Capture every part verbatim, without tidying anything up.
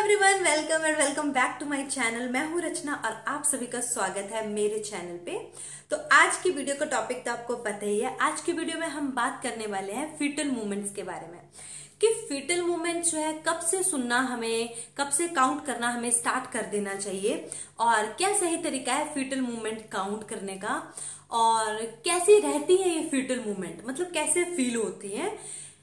Everyone, welcome and welcome back to my channel. मैं हूं रचना और आप सभी का स्वागत है मेरे चैनल पे। तो आज की वीडियो का टॉपिक तो आपको पता ही है। आज की वीडियो में हम बात करने वाले हैं फीटल मूवमेंट्स के बारे में कि फीटल मूवमेंट्स जो है कब से सुनना हमें, कब से काउंट करना हमें स्टार्ट कर देना चाहिए और क्या सही तरीका है फीटल मूवमेंट काउंट करने का और कैसी रहती है ये फीटल मूवमेंट, मतलब कैसे फील होती है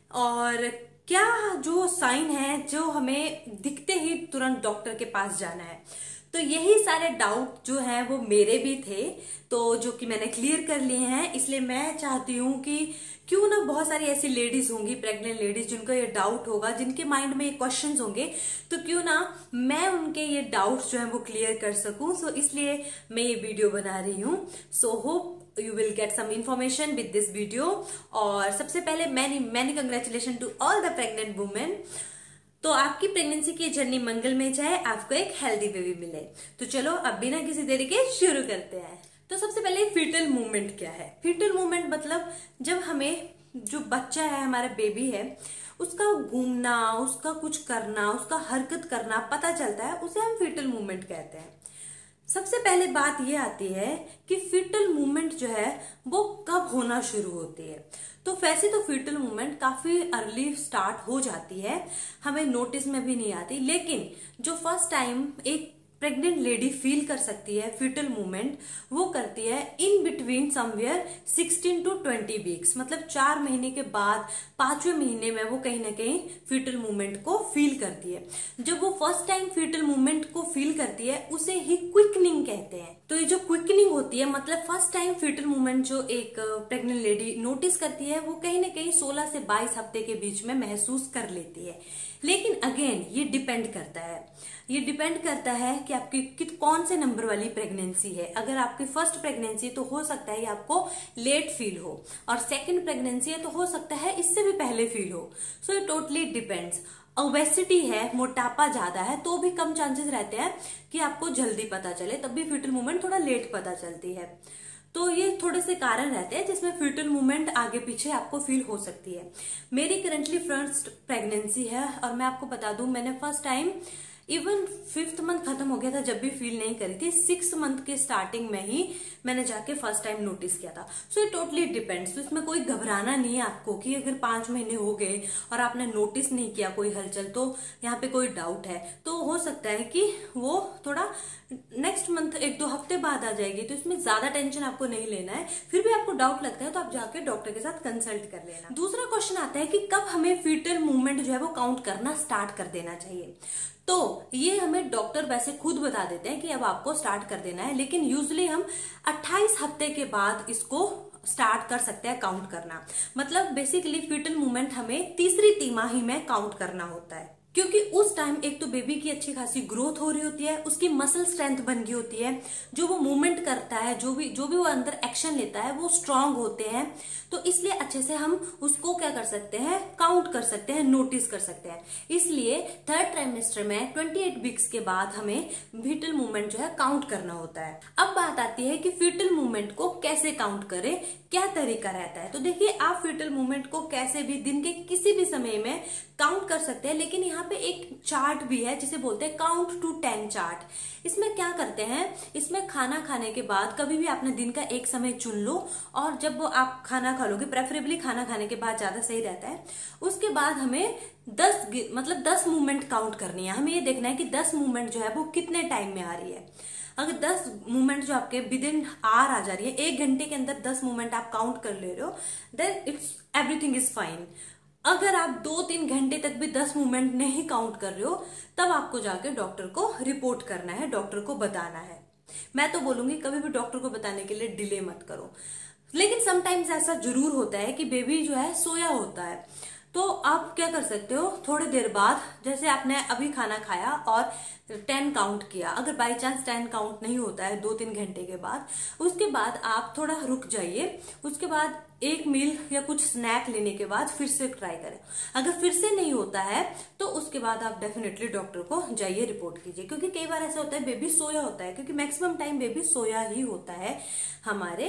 और क्या जो साइन है जो हमें दिखते ही तुरंत डॉक्टर के पास जाना है। तो यही सारे डाउट जो हैं वो मेरे भी थे, तो जो कि मैंने क्लियर कर लिए हैं। इसलिए मैं चाहती हूँ कि क्यों ना बहुत सारी ऐसी लेडीज होंगी, प्रेग्नेंट लेडीज, जिनको ये डाउट होगा, जिनके माइंड में ये क्वेश्चंस होंगे, तो क्यों ना मैं उनके ये डाउट्स जो है वो क्लियर कर सकूं। सो इसलिए मैं ये वीडियो बना रही हूँ। So hope you will get some information with this video. और सबसे पहले many many congratulation to all the pregnant women. तो आपकी प्रेगनेंसी की जर्नी मंगल में जाए, आपको एक हेल्दी बेबी मिले। तो चलो अब बिना किसी देरी के शुरू करते हैं। तो सबसे पहले फीटल मूवमेंट क्या है। फीटल मूवमेंट मतलब जब हमें जो बच्चा है, हमारा बेबी है, उसका घूमना, उसका कुछ करना, उसका हरकत करना पता चलता है, उसे हम फीटल मूवमेंट कहते हैं। सबसे पहले बात यह आती है कि फीटल मूवमेंट जो है वो कब होना शुरू होती है। तो वैसे तो फीटल मूवमेंट काफी अर्ली स्टार्ट हो जाती है, हमें नोटिस में भी नहीं आती, लेकिन जो फर्स्ट टाइम एक प्रेग्नेंट लेडी फील कर सकती है फीटल मूवमेंट, वो करती है in between somewhere sixteen to twenty weeks, मतलब चार महीने के बाद पांचवें महीने में वो कहीं ना कहीं फीटल मूवमेंट को फील करती है। जब वो फर्स्ट टाइम फीटल मूवमेंट को फील करती है उसे ही क्विकनिंग कहते हैं। तो ये जो क्विकनिंग होती है, मतलब फर्स्ट टाइम फीटल मूवमेंट जो एक प्रेग्नेंट लेडी नोटिस करती है, वो कहीं ना कहीं सोलह से बाईस हफ्ते के बीच में महसूस कर लेती है। लेकिन अगेन ये डिपेंड करता है, ये डिपेंड करता है कि आपकी कित कौन से नंबर वाली प्रेगनेंसी है। अगर आपकी फर्स्ट प्रेगनेंसी तो हो सकता है आपको लेट फील हो, और सेकंड प्रेगनेंसी है तो हो सकता है इससे भी पहले फील हो। So it totally depends. Obesity है, मोटापा ज्यादा है, तो भी कम चांसेस रहते हैं कि आपको जल्दी पता चले, तब भी फीटल मूवमेंट थोड़ा लेट पता चलती है। तो ये थोड़े से कारण रहते हैं जिसमें फीटल मूवमेंट आगे पीछे आपको फील हो सकती है। मेरी करंटली फर्स्ट प्रेगनेंसी है और मैं आपको बता दूं, मैंने first time even fifth month खत्म हो गया था जब भी फील नहीं करी थी, सिक्स मंथ के स्टार्टिंग में ही मैंने जाके फर्स्ट टाइम नोटिस किया था। So it totally depends. तो इसमें कोई घबराना नहीं है आपको कि अगर पांच महीने हो गए और आपने नोटिस नहीं किया कोई हलचल, तो यहाँ पे कोई डाउट है, तो हो सकता है कि वो थोड़ा नेक्स्ट मंथ एक दो हफ्ते बाद आ जाएगी। तो इसमें ज्यादा टेंशन आपको नहीं लेना है। फिर भी आपको डाउट लगता है तो आप जाके डॉक्टर के साथ कंसल्ट कर लेना। दूसरा क्वेश्चन आता है कि कब हमें फीटल मूवमेंट जो है वो काउंट करना स्टार्ट कर देना चाहिए। तो ये हमें डॉक्टर वैसे खुद बता देते हैं कि अब आपको स्टार्ट कर देना है, लेकिन यूजुअली हम अट्ठाईस हफ्ते के बाद इसको स्टार्ट कर सकते हैं काउंट करना। मतलब बेसिकली फीटल मूवमेंट हमें तीसरी तिमाही में काउंट करना होता है, क्योंकि उस टाइम एक तो बेबी की अच्छी खासी ग्रोथ हो रही होती है, उसकी मसल स्ट्रेंथ बन गई होती है, जो वो मूवमेंट करता है, जो भी जो भी वो अंदर एक्शन लेता है वो स्ट्रांग होते हैं। तो इसलिए अच्छे से हम उसको क्या कर सकते हैं, काउंट कर सकते हैं, नोटिस कर सकते हैं। इसलिए थर्ड ट्राइमेस्टर में अट्ठाईस वीक्स के बाद हमें फीटल मूवमेंट जो है काउंट करना होता है। अब बात आती है कि फीटल मूवमेंट को कैसे काउंट करें, क्या तरीका रहता है। तो देखिए, आप फीटल मूवमेंट को कैसे भी दिन के किसी भी समय में काउंट कर सकते हैं, लेकिन यहाँ पे एक चार्ट भी है जिसे बोलते हैं काउंट टू टेन चार्ट। इसमें क्या करते हैं, इसमें खाना खाने के बाद कभी भी आपने दिन का एक समय चुन लो, और जब वो आप खाना खा लोगे, प्रेफरेबली खाना खाने के बाद ज्यादा सही रहता है, उसके बाद हमें दस मतलब दस मूवमेंट काउंट करनी है। हमें ये देखना है कि दस मूवमेंट जो है वो कितने टाइम में आ रही है। अगर दस मूवमेंट जो आपके विद इन आवर आ जा रही है, एक घंटे के अंदर दस मूवमेंट आप काउंट कर ले रहे हो, then it's everything is fine. अगर आप दो तीन घंटे तक भी दस मूवमेंट नहीं काउंट कर रहे हो, तब आपको जाके डॉक्टर को रिपोर्ट करना है, डॉक्टर को बताना है। मैं तो बोलूंगी कभी भी डॉक्टर को बताने के लिए डिले मत करो। लेकिन समटाइम्स ऐसा जरूर होता है कि बेबी जो है सोया होता है, तो आप क्या कर सकते हो, थोड़ी देर बाद, जैसे आपने अभी खाना खाया और टेन काउंट किया, अगर बाई चांस टेन काउंट नहीं होता है दो तीन घंटे के बाद, उसके बाद आप थोड़ा रुक जाइए, उसके बाद एक मील या कुछ स्नैक लेने के बाद फिर से ट्राई करें। अगर फिर से नहीं होता है तो उसके बाद आप डेफिनेटली डॉक्टर को जाइए, रिपोर्ट कीजिए, क्योंकि कई बार ऐसा होता है बेबी सोया होता है, क्योंकि मैक्सिमम टाइम बेबी सोया ही होता है हमारे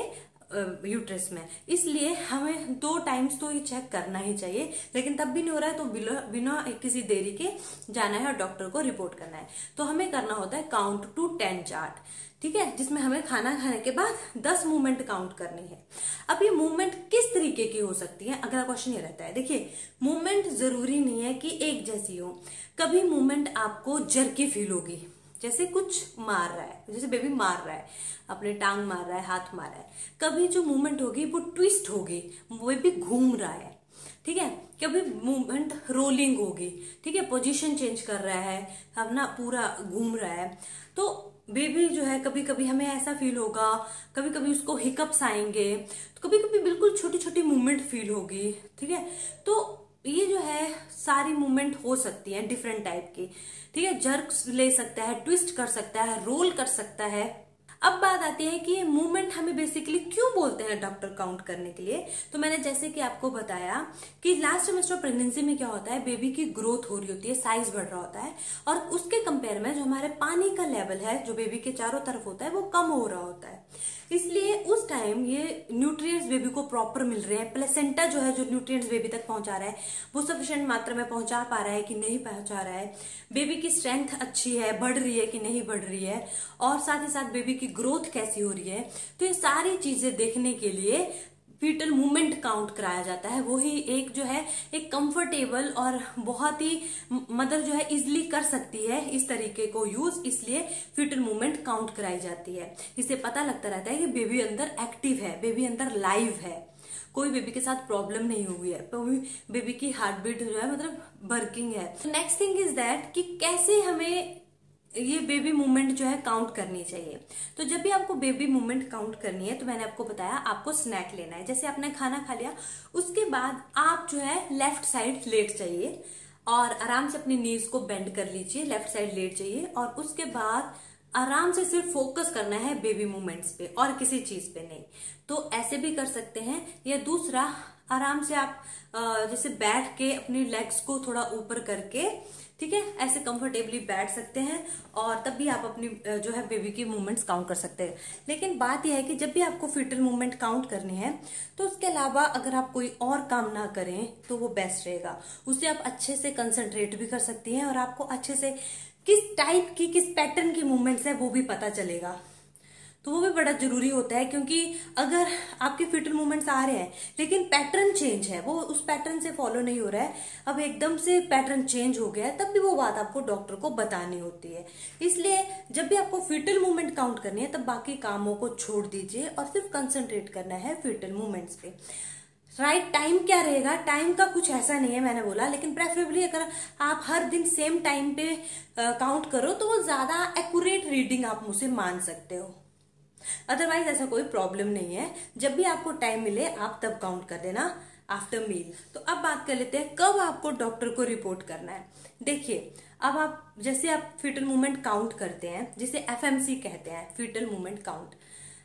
यूट्रस में, इसलिए हमें दो टाइम्स तो ये चेक करना ही चाहिए। लेकिन तब भी नहीं हो रहा है तो बिना बिना किसी देरी के जाना है और डॉक्टर को रिपोर्ट करना है। तो हमें करना होता है काउंट टू टेन चार्ट, ठीक है, जिसमें हमें खाना खाने के बाद दस मूवमेंट काउंट करनी है। अब ये मूवमेंट किस तरीके की हो सकती है, अगला क्वेश्चन ये रहता है। देखिए, मूवमेंट जरूरी नहीं है कि एक जैसी हो। कभी मूवमेंट आपको जर्की फील होगी, जैसे कुछ मार रहा है, जैसे बेबी मार रहा है, अपने टांग मार रहा है, हाथ मार रहा है। कभी जो मूवमेंट होगी वो ट्विस्ट होगी, वो भी घूम रहा है, ठीक है। कभी मूवमेंट रोलिंग होगी, ठीक है, पोजीशन चेंज कर रहा है, अपना पूरा घूम रहा है। तो बेबी जो है, कभी कभी हमें ऐसा फील होगा, कभी कभी उसको हिकअप्स आएंगे, तो कभी कभी बिल्कुल छोटी छोटी मूवमेंट फील होगी, ठीक है। तो ये जो है सारी मूवमेंट हो सकती है डिफरेंट टाइप की, ठीक है। जर्क्स ले सकता है, ट्विस्ट कर सकता है, रोल कर सकता है। अब बात आती है कि ये मूवमेंट हमें बेसिकली क्यों बोलते हैं डॉक्टर काउंट करने के लिए। तो मैंने जैसे कि आपको बताया कि लास्ट सेमेस्टर प्रेगनेंसी में क्या होता है, बेबी की ग्रोथ हो रही होती है, साइज बढ़ रहा होता है, और उसके कंपेयर में जो हमारे पानी का लेवल है जो बेबी के चारों तरफ होता है वो कम हो रहा होता है। इसलिए उस टाइम ये न्यूट्रिएंट्स बेबी को प्रॉपर मिल रहे हैं। प्लेसेंटा जो है जो न्यूट्रिएंट्स बेबी तक पहुंचा रहा है वो सफिशिएंट मात्रा में पहुंचा पा रहा है कि नहीं पहुंचा रहा है, बेबी की स्ट्रेंथ अच्छी है, बढ़ रही है कि नहीं बढ़ रही है, और साथ ही साथ बेबी की ग्रोथ कैसी हो रही है। तो ये सारी चीजें देखने के लिए फीटल मूवमेंट काउंट कराया जाता है। वही एक जो है एक कंफर्टेबल और बहुत ही मदर जो है इजिली कर सकती है इस तरीके को यूज, इसलिए फीटल मूवमेंट काउंट कराई जाती है। इससे पता लगता रहता है कि बेबी अंदर एक्टिव है, बेबी अंदर लाइव है, कोई बेबी के साथ प्रॉब्लम नहीं हुई है, बेबी की हार्ट बीट जो है मतलब वर्किंग है। नेक्स्ट थिंग इज दैट कि कैसे हमें ये बेबी मूवमेंट जो है काउंट करनी चाहिए। तो जब भी आपको बेबी मूवमेंट काउंट करनी है तो मैंने आपको बताया आपको स्नैक लेना है। जैसे आपने खाना खा लिया, उसके बाद आप जो है लेफ्ट साइड लेट जाइए और आराम से अपनी नीज को बेंड कर लीजिए, लेफ्ट साइड लेट जाइए, और उसके बाद आराम से सिर्फ फोकस करना है बेबी मूवमेंट्स पे और किसी चीज पे नहीं। तो ऐसे भी कर सकते हैं, या दूसरा आराम से आप जैसे बैठ के अपनी लेग्स को थोड़ा ऊपर करके, ठीक है, ऐसे कंफर्टेबली बैठ सकते हैं और तब भी आप अपनी जो है बेबी की मूवमेंट्स काउंट कर सकते हैं। लेकिन बात यह है कि जब भी आपको फीटल मूवमेंट काउंट करनी है तो उसके अलावा अगर आप कोई और काम ना करें तो वो बेस्ट रहेगा। उससे आप अच्छे से कंसंट्रेट भी कर सकती हैं और आपको अच्छे से किस टाइप की, किस पैटर्न की मूवमेंट्स है वो भी पता चलेगा। तो वो भी बड़ा जरूरी होता है, क्योंकि अगर आपके फीटल मूवमेंट्स आ रहे हैं लेकिन पैटर्न चेंज है, वो उस पैटर्न से फॉलो नहीं हो रहा है, अब एकदम से पैटर्न चेंज हो गया है, तब भी वो बात आपको डॉक्टर को बतानी होती है। इसलिए जब भी आपको फीटल मूवमेंट काउंट करनी है तब बाकी कामों को छोड़ दीजिए और सिर्फ कंसंट्रेट करना है फीटल मूवमेंट्स पे। राइट right टाइम क्या रहेगा, टाइम का कुछ ऐसा नहीं है मैंने बोला, लेकिन प्रेफरेबली अगर आप हर दिन सेम टाइम पे काउंट करो तो वो ज्यादा एक्यूरेट रीडिंग आप मुझसे मान सकते हो। अदरवाइज ऐसा कोई प्रॉब्लम नहीं है, जब भी आपको टाइम मिले आप तब काउंट कर देना आफ्टर मील। तो अब बात कर लेते हैं कब आपको डॉक्टर को रिपोर्ट करना है। देखिए, अब आप जैसे आप फीटल मूवमेंट काउंट करते हैं, जिसे एफएमसी कहते हैं, फीटल मूवमेंट काउंट,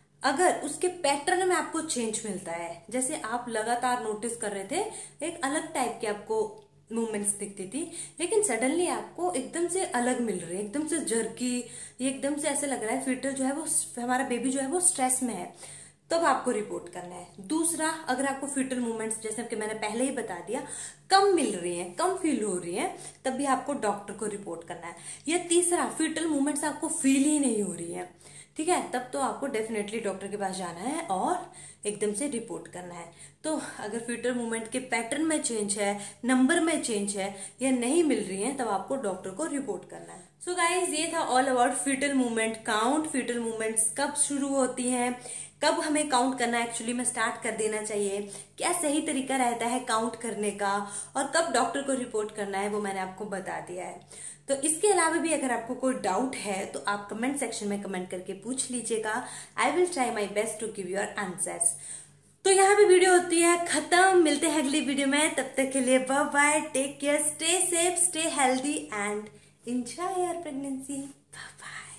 अगर उसके पैटर्न में आपको चेंज मिलता है, जैसे आप लगातार नोटिस कर रहे थे एक अलग टाइप के आपको मूवमेंट्स दिखती थी, लेकिन सडनली आपको एकदम से अलग मिल रही है, एकदम से जर्की, एकदम से ऐसे लग रहा है फीटल जो है वो, हमारा बेबी जो है वो स्ट्रेस में है, तब आपको रिपोर्ट करना है। दूसरा, अगर आपको फीटल मूवमेंट्स जैसे कि मैंने पहले ही बता दिया कम मिल रही हैं, कम फील हो रही हैं, तब भी आपको डॉक्टर को रिपोर्ट करना है। या तीसरा, फीटल मूवमेंट्स आपको फील ही नहीं हो रही है, ठीक है, तब तो आपको डेफिनेटली डॉक्टर के पास जाना है और एकदम से रिपोर्ट करना है। तो अगर फीटल मूवमेंट के पैटर्न में चेंज है, नंबर में चेंज है या नहीं मिल रही है, तब आपको डॉक्टर को रिपोर्ट करना है। सो गाइज, ये था all about fetal movement count. Fetal movements कब शुरू होती हैं, कब हमें काउंट करना एक्चुअली में स्टार्ट कर देना चाहिए, क्या सही तरीका रहता है काउंट करने का, और कब डॉक्टर को रिपोर्ट करना है, वो मैंने आपको बता दिया है। तो इसके अलावा भी अगर आपको कोई डाउट है तो आप कमेंट सेक्शन में कमेंट करके पूछ लीजिएगा। I will try my best to give your answers. तो यहाँ पे वीडियो होती है खत्म, मिलते हैं अगली वीडियो में, तब तक के लिए bye bye, take care, stay safe, stay healthy and enjoy your pregnancy. Bye bye.